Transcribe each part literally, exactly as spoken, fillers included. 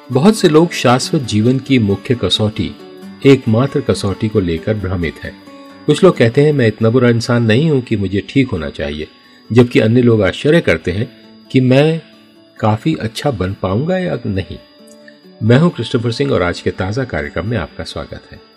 बहुत से लोग शाश्वत जीवन की मुख्य कसौटी, एकमात्र कसौटी को लेकर भ्रमित हैं। कुछ लोग कहते हैं मैं इतना बुरा इंसान नहीं हूं कि मुझे ठीक होना चाहिए, जबकि अन्य लोग आश्चर्य करते हैं कि मैं काफी अच्छा बन पाऊंगा या नहीं। मैं हूं क्रिस्टोफर सिंह और आज के ताजा कार्यक्रम में आपका स्वागत है।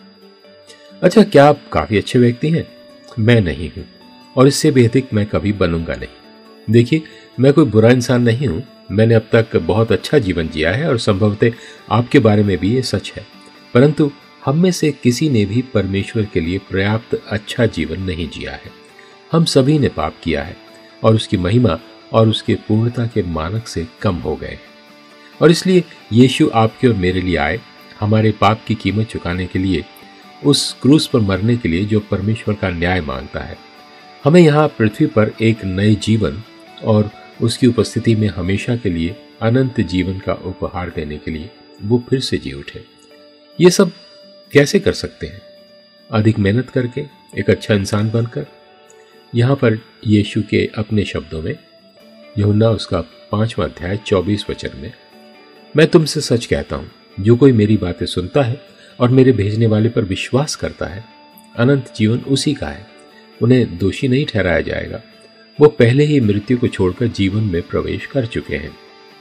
अच्छा, क्या आप काफी अच्छे व्यक्ति हैं? मैं नहीं हूं और इससे भी अधिक मैं कभी बनूंगा नहीं। देखिए, मैं कोई बुरा इंसान नहीं हूं। मैंने अब तक बहुत अच्छा जीवन जिया है और संभवतः आपके बारे में भी ये सच है। परंतु हम में से किसी ने भी परमेश्वर के लिए पर्याप्त अच्छा जीवन नहीं जिया है। हम सभी ने पाप किया है और उसकी महिमा और उसके पूर्णता के मानक से कम हो गए। और इसलिए यीशु आपके और मेरे लिए आए, हमारे पाप की कीमत चुकाने के लिए, उस क्रूस पर मरने के लिए जो परमेश्वर का न्याय मांगता है। हमें यहाँ पृथ्वी पर एक नए जीवन और उसकी उपस्थिति में हमेशा के लिए अनंत जीवन का उपहार देने के लिए वो फिर से जी उठे। ये सब कैसे कर सकते हैं? अधिक मेहनत करके, एक अच्छा इंसान बनकर। यहाँ पर यीशु के अपने शब्दों में, यूहन्ना उसका पांचवा अध्याय चौबीस वचन में, मैं तुमसे सच कहता हूँ, जो कोई मेरी बातें सुनता है और मेरे भेजने वाले पर विश्वास करता है, अनंत जीवन उसी का है। उन्हें दोषी नहीं ठहराया जाएगा। वो पहले ही मृत्यु को छोड़कर जीवन में प्रवेश कर चुके हैं।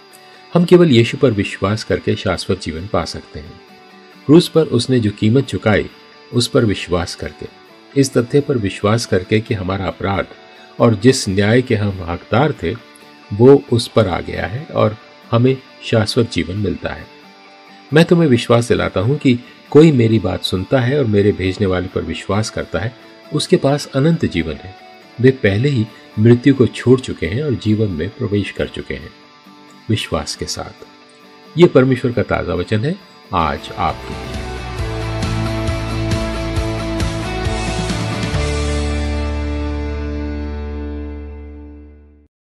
हम केवल यीशु पर विश्वास करके शाश्वत जीवन पा सकते हैं। क्रूस पर उसने जो कीमत चुकाई, उस पर विश्वास करके, इस तथ्य पर विश्वास करके कि हमारा अपराध और जिस न्याय के हम हकदार थे वो उस पर आ गया है और हमें शाश्वत जीवन मिलता है। मैं तुम्हें विश्वास दिलाता हूं कि कोई मेरी बात सुनता है और मेरे भेजने वाले पर विश्वास करता है, उसके पास अनंत जीवन है। वे पहले ही मृत्यु को छोड़ चुके हैं और जीवन में प्रवेश कर चुके हैं विश्वास के साथ। ये परमेश्वर का ताजा वचन है आज आपके लिए।